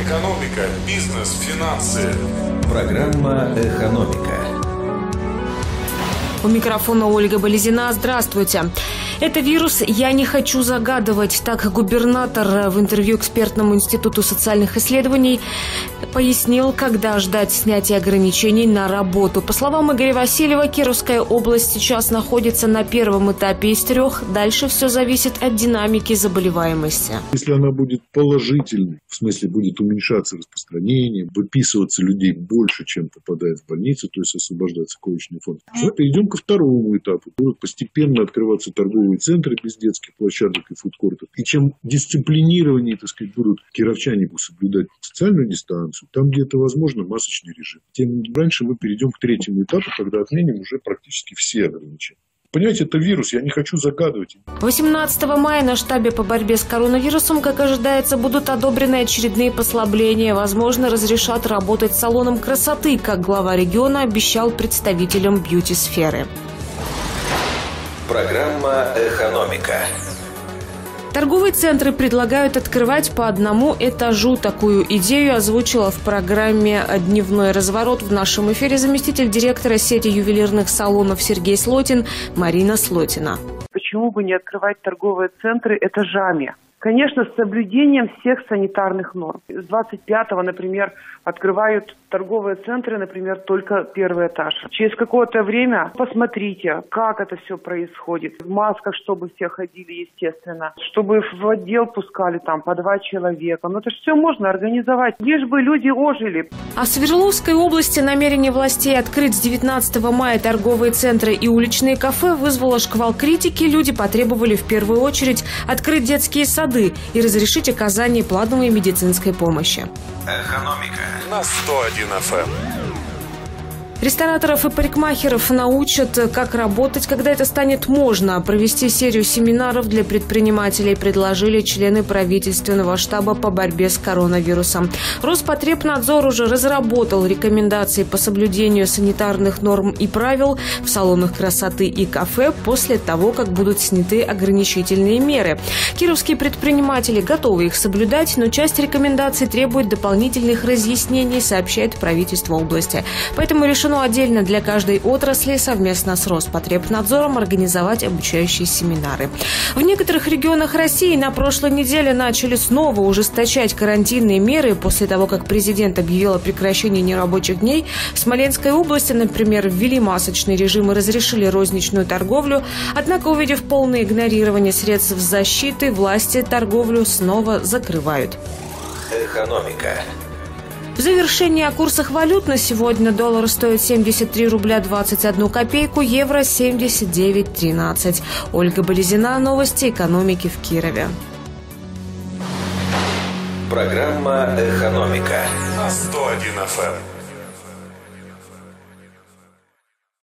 Экономика, бизнес, финансы. Программа «Экономика». У микрофона Ольга Болезина. Здравствуйте. Это вирус «Я не хочу загадывать». Так губернатор в интервью экспертному институту социальных исследований пояснил, когда ждать снятия ограничений на работу. По словам Игоря Васильева, Кировская область сейчас находится на первом этапе из 3. Дальше все зависит от динамики заболеваемости. Если она будет положительной, в смысле будет уменьшаться распространение, выписываться людей больше, чем попадает в больницу, то есть освобождаться коечный фонд, мы перейдем ко второму этапу. Будут постепенно открываться торговые центры без детских площадок и фудкортов. И чем дисциплинированнее, так сказать, будут кировчане соблюдать социальную дистанцию, там, где это возможно, масочный режим, тем раньше мы перейдем к третьему этапу, когда отменим уже практически все ограничения. Понимаете, это вирус, я не хочу загадывать. 18 мая на штабе по борьбе с коронавирусом, как ожидается, будут одобрены очередные послабления. Возможно, разрешат работать салоном красоты, как глава региона обещал представителям бьюти-сферы. Программа «Экономика». Торговые центры предлагают открывать по одному этажу. Такую идею озвучила в программе «Дневной разворот» в нашем эфире заместитель директора сети ювелирных салонов Сергей Слотин, Марина Слотина. Почему бы не открывать торговые центры этажами? Конечно, с соблюдением всех санитарных норм. С 25-го, например, открывают торговые центры, например, только первый этаж. Через какое-то время посмотрите, как это все происходит. В масках, чтобы все ходили, естественно. Чтобы в отдел пускали там по 2 человека. Но это же все можно организовать, лишь бы люди ожили. А в Свердловской области намерение властей открыть с 19 мая торговые центры и уличные кафе вызвало шквал критики. Люди потребовали в первую очередь открыть детские сады и разрешить оказание плановой медицинской помощи. Экономика на 101 FM. Рестораторов и парикмахеров научат, как работать, когда это станет можно. Провести серию семинаров для предпринимателей предложили члены правительственного штаба по борьбе с коронавирусом. Роспотребнадзор уже разработал рекомендации по соблюдению санитарных норм и правил в салонах красоты и кафе после того, как будут сняты ограничительные меры. Кировские предприниматели готовы их соблюдать, но часть рекомендаций требует дополнительных разъяснений, сообщает правительство области. Поэтому решено отдельно для каждой отрасли совместно с Роспотребнадзором организовать обучающие семинары. В некоторых регионах России на прошлой неделе начали снова ужесточать карантинные меры после того, как президент объявил о прекращении нерабочих дней. В Смоленской области, например, ввели масочный режим и разрешили розничную торговлю. Однако, увидев полное игнорирование средств защиты, власти торговлю снова закрывают. «Экономика». В завершении о курсах валют на сегодня доллар стоит 73 рубля 21 копейку, евро 79,13. Ольга Болезина, новости экономики в Кирове. Программа «Экономика» на 101 FM.